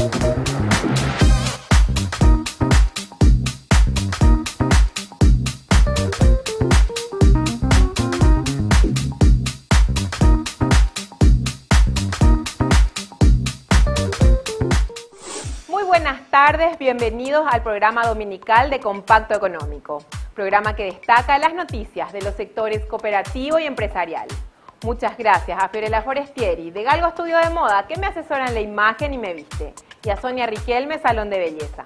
Buenas tardes, bienvenidos al programa dominical de Compacto Económico, programa que destaca las noticias de los sectores cooperativo y empresarial. Muchas gracias a Fiorella Forestieri de Galgo Estudio de Moda, que me asesoran la imagen y me viste, y a Sonia Riquelme, Salón de Belleza.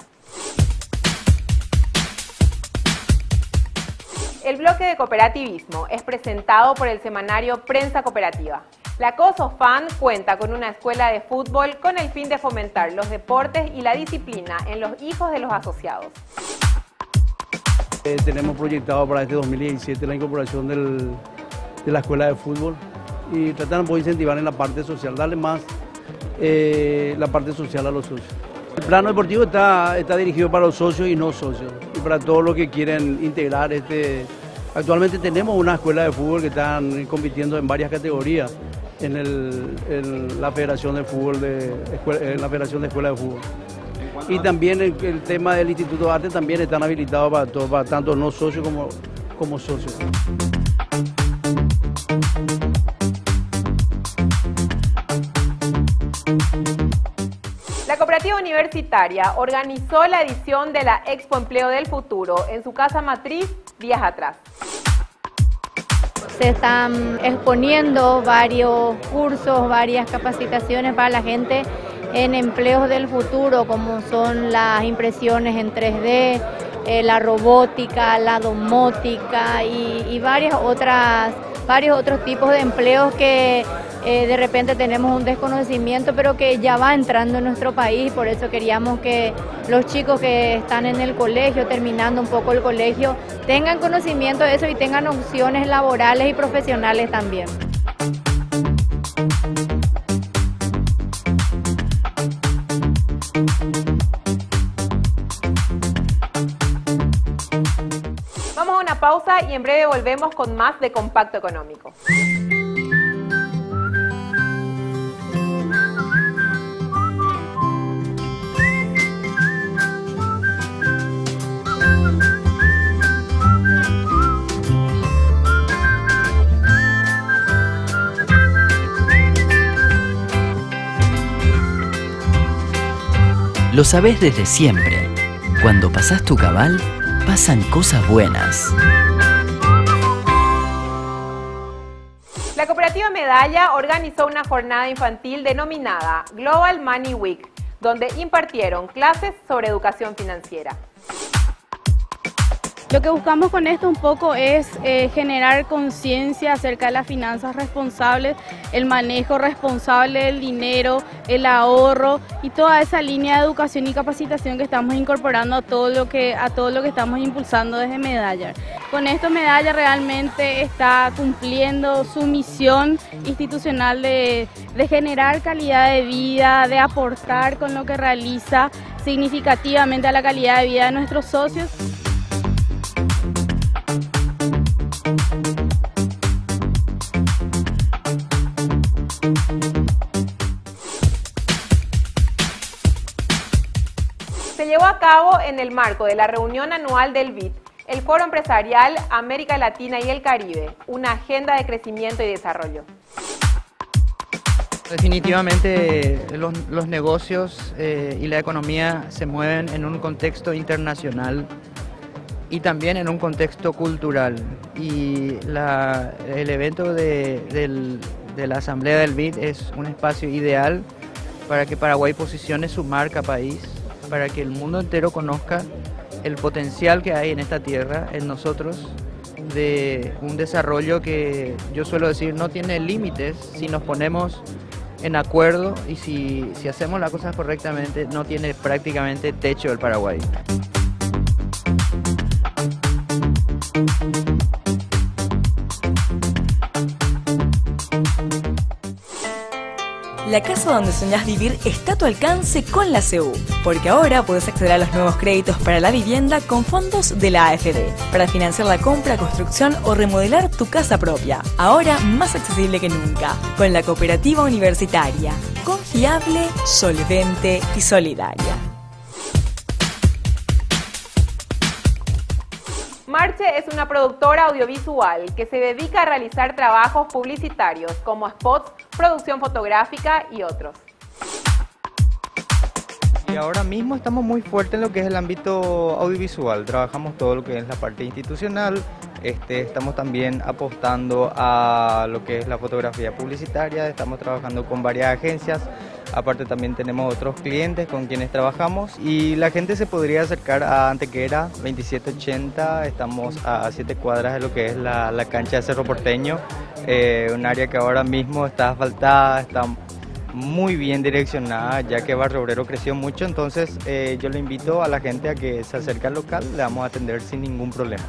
El bloque de cooperativismo es presentado por el semanario Prensa Cooperativa. La COSOFAN cuenta con una escuela de fútbol con el fin de fomentar los deportes y la disciplina en los hijos de los asociados. Tenemos proyectado para este 2017 la incorporación de la escuela de fútbol y tratar de incentivar en la parte social, darle más la parte social a los socios. El plano deportivo está dirigido para los socios y no socios y para todos los que quieren integrar Actualmente tenemos una escuela de fútbol que están compitiendo en varias categorías en la Federación de Fútbol la Federación de Escuela de Fútbol. Y también el tema del Instituto de Arte también están habilitados para tanto no socios como socios. La Cooperativa Universitaria organizó la edición de la Expo Empleo del Futuro en su casa matriz días atrás. Se están exponiendo varios cursos, varias capacitaciones para la gente en empleos del futuro, como son las impresiones en 3D, la robótica, la domótica y varios otros tipos de empleos que de repente tenemos un desconocimiento, pero que ya va entrando en nuestro país. Por eso queríamos que los chicos que están en el colegio, terminando un poco el colegio, tengan conocimiento de eso y tengan opciones laborales y profesionales también. Vamos a una pausa y en breve volvemos con más de Compacto Económico. Lo sabés desde siempre. Cuando pasás tu cabal, pasan cosas buenas. La Cooperativa Medalla organizó una jornada infantil denominada Global Money Week, donde impartieron clases sobre educación financiera. Lo que buscamos con esto un poco es generar conciencia acerca de las finanzas responsables, el manejo responsable del dinero, el ahorro y toda esa línea de educación y capacitación que estamos incorporando a todo lo que estamos impulsando desde Medalla. Con esto Medalla realmente está cumpliendo su misión institucional de generar calidad de vida, de aportar con lo que realiza significativamente a la calidad de vida de nuestros socios. Se llevó a cabo en el marco de la reunión anual del BID, el Foro Empresarial América Latina y el Caribe, una agenda de crecimiento y desarrollo. Definitivamente los negocios y la economía se mueven en un contexto internacional y también en un contexto cultural. Y el evento de la Asamblea del BID es un espacio ideal para que Paraguay posicione su marca país, para que el mundo entero conozca el potencial que hay en esta tierra, en nosotros, de un desarrollo que yo suelo decir no tiene límites si nos ponemos en acuerdo y si hacemos las cosas correctamente, no tiene prácticamente techo el Paraguay. La casa donde soñás vivir está a tu alcance con la CU, porque ahora puedes acceder a los nuevos créditos para la vivienda con fondos de la AFD, para financiar la compra, construcción o remodelar tu casa propia, ahora más accesible que nunca, con la Cooperativa Universitaria. Confía fiable, solvente y solidaria. Marche es una productora audiovisual que se dedica a realizar trabajos publicitarios como spots, producción fotográfica y otros. Y ahora mismo estamos muy fuertes en lo que es el ámbito audiovisual, trabajamos todo lo que es la parte institucional, estamos también apostando a lo que es la fotografía publicitaria, estamos trabajando con varias agencias, aparte también tenemos otros clientes con quienes trabajamos y la gente se podría acercar a Antequera 2780, estamos a 7 cuadras de lo que es la cancha de Cerro Porteño, un área que ahora mismo está asfaltada, está muy bien direccionada, ya que Barrio Obrero creció mucho, entonces yo le invito a la gente a que se acerque al local, le vamos a atender sin ningún problema.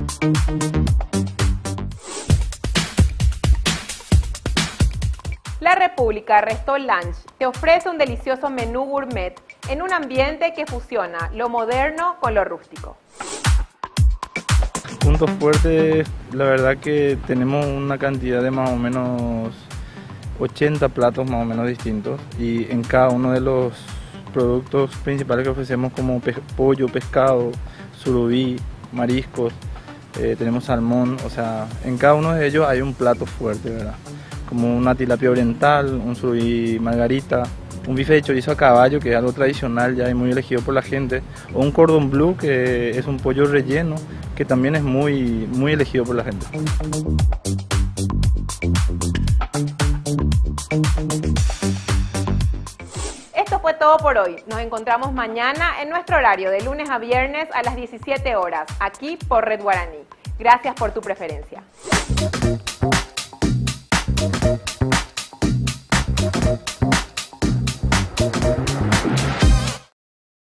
La República Resto Lunch te ofrece un delicioso menú gourmet en un ambiente que fusiona lo moderno con lo rústico. Puntos fuertes, la verdad que tenemos una cantidad de más o menos 80 platos más o menos distintos y en cada uno de los productos principales que ofrecemos como pollo, pescado, surubí, mariscos, tenemos salmón, o sea, en cada uno de ellos hay un plato fuerte, ¿verdad? Como una tilapia oriental, un surubí margarita, un bife de chorizo a caballo, que es algo tradicional ya y muy elegido por la gente, o un cordon bleu, que es un pollo relleno, que también es muy elegido por la gente. Esto fue todo por hoy. Nos encontramos mañana en nuestro horario de lunes a viernes a las 17 horas, aquí por Red Guaraní. Gracias por tu preferencia.